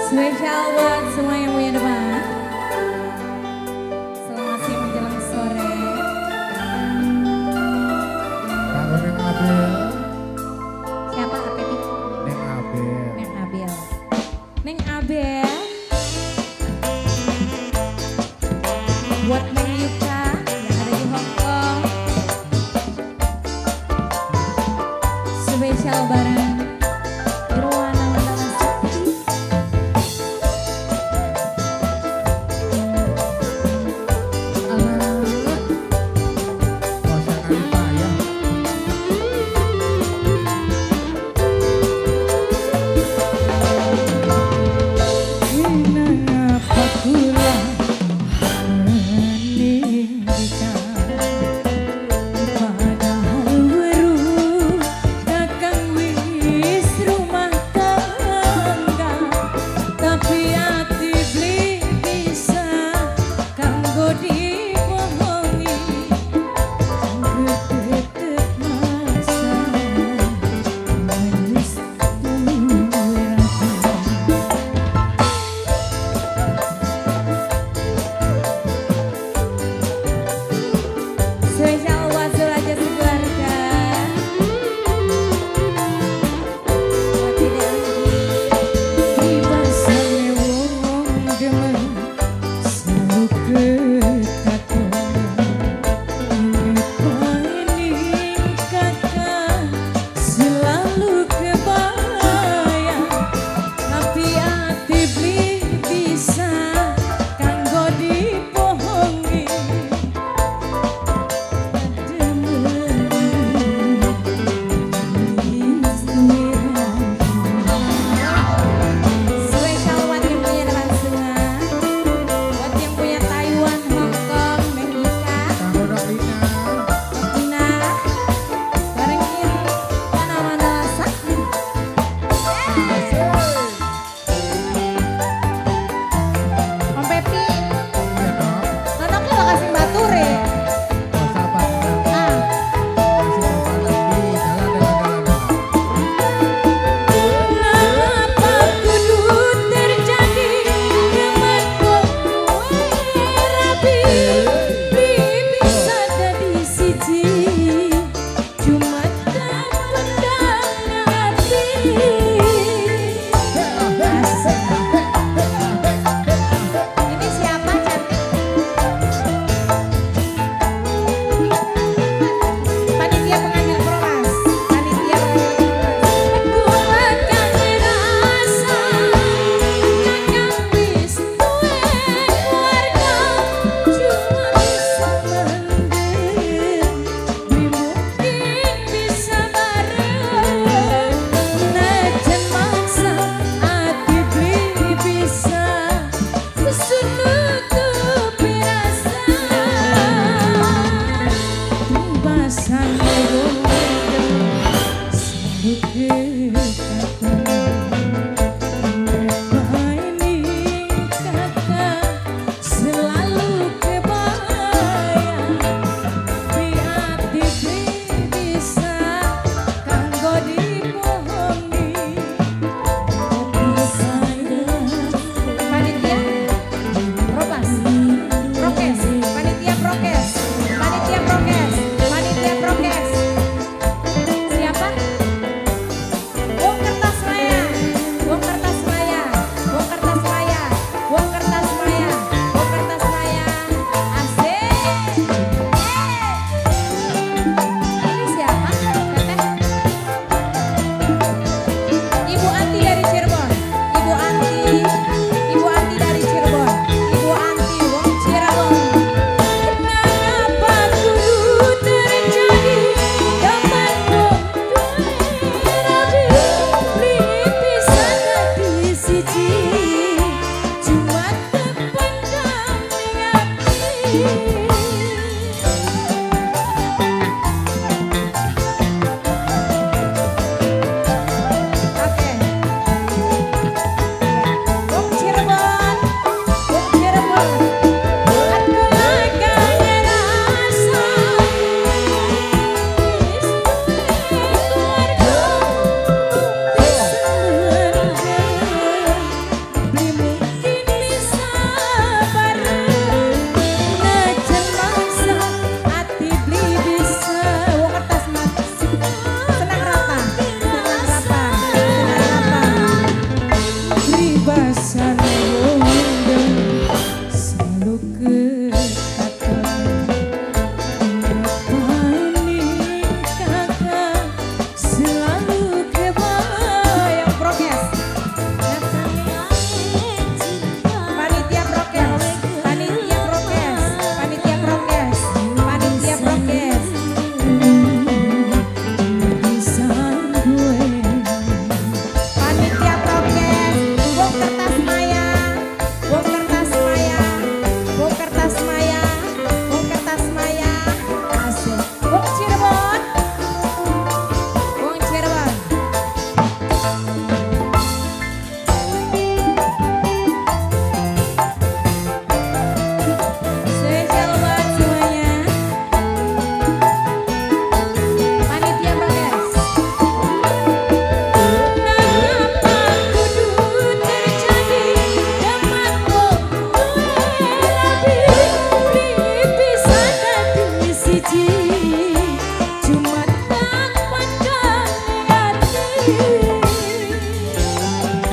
Spesial buat semua yang punya depan. Selamat siang menjelang sore. Karo Neng Abel. Siapa Apetik? Neng Abel. Neng Abel. Neng Abel. Buat Neng Yuka yang ada di Hong Kong. Spesial bareng Irwana Wandana Sakti. Kosan Alifah ya. Kenapa kula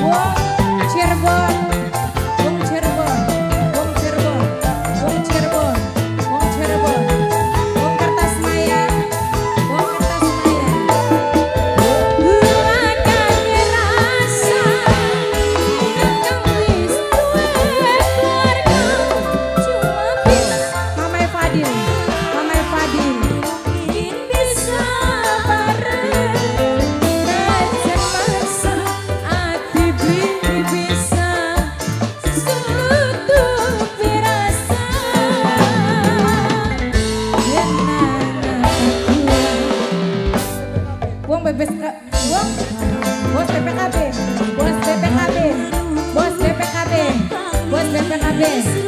Wong Cirebon, Wong Cirebon, Wong Cirebon, Wong Cirebon, Wong Cirebon, Wong Kertasmaya, Wong Kertasmaya. Bulanane rasa kang wis duwe keluarga cuma bisa Mamai Fadil, Mamai Fadil. Ingin bisa bareng kajen masa ati bisa tutupi rasa Wong bebes Wong bos BPKB, bos BPKB, bos BPKB, bos BPKB.